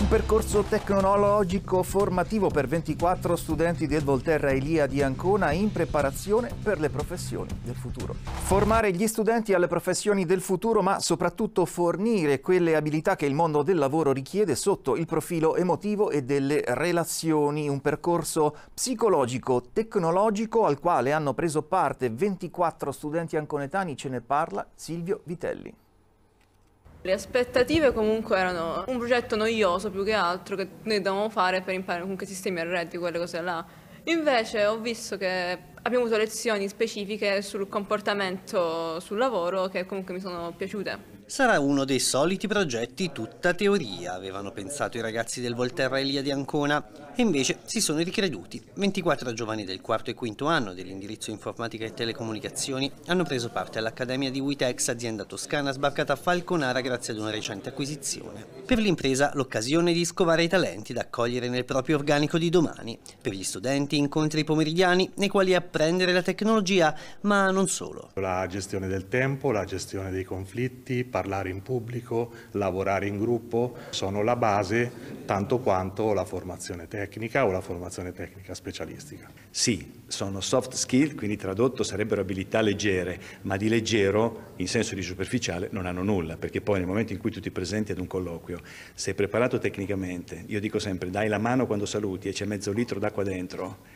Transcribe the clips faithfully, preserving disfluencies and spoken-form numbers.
Un percorso tecnologico formativo per ventiquattro studenti del Volterra Elia di Ancona in preparazione per le professioni del futuro. Formare gli studenti alle professioni del futuro, ma soprattutto fornire quelle abilità che il mondo del lavoro richiede sotto il profilo emotivo e delle relazioni. Un percorso psicologico tecnologico al quale hanno preso parte ventiquattro studenti anconetani. Ce ne parla Silvio Vitelli. Le aspettative comunque erano un progetto noioso più che altro che noi dovevamo fare per imparare comunque sistemi R T, quelle cose là. Invece ho visto che abbiamo avuto lezioni specifiche sul comportamento sul lavoro che comunque mi sono piaciute. Sarà uno dei soliti progetti tutta teoria, avevano pensato i ragazzi del Volterra Elia di Ancona, e invece si sono ricreduti. ventiquattro giovani del quarto e quinto anno dell'indirizzo informatica e telecomunicazioni hanno preso parte all'Accademia di Witex, azienda toscana sbarcata a Falconara grazie ad una recente acquisizione. Per l'impresa l'occasione di scovare i talenti da accogliere nel proprio organico di domani. Per gli studenti incontri pomeridiani nei quali apprendere la tecnologia, ma non solo. La gestione del tempo, la gestione dei conflitti, parlare in pubblico, lavorare in gruppo sono la base tanto quanto la formazione tecnica o la formazione tecnica specialistica. Sì, sono soft skill, quindi tradotto sarebbero abilità leggere, ma di leggero in senso di superficiale non hanno nulla, perché poi nel momento in cui tu ti presenti ad un colloquio, sei preparato tecnicamente, io dico sempre dai la mano quando saluti e c'è mezzo litro d'acqua dentro.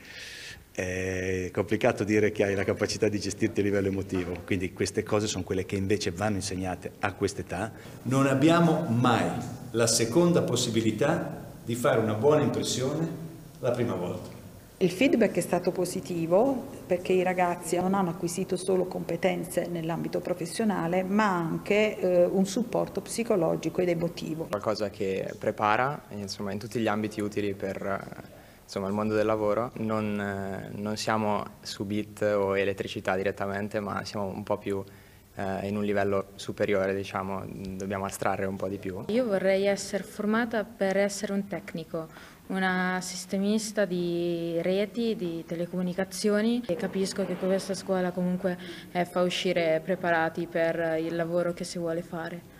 È complicato dire che hai la capacità di gestirti a livello emotivo, quindi queste cose sono quelle che invece vanno insegnate a quest'età. Non abbiamo mai la seconda possibilità di fare una buona impressione la prima volta. Il feedback è stato positivo perché i ragazzi non hanno acquisito solo competenze nell'ambito professionale, ma anche eh, un supporto psicologico ed emotivo. Qualcosa che prepara, insomma, in tutti gli ambiti utili per insomma, il mondo del lavoro. Non, eh, non siamo su bit o elettricità direttamente, ma siamo un po' più eh, in un livello superiore, diciamo, dobbiamo astrarre un po' di più. Io vorrei essere formata per essere un tecnico, una sistemista di reti, di telecomunicazioni, e capisco che questa scuola comunque eh, fa uscire preparati per il lavoro che si vuole fare.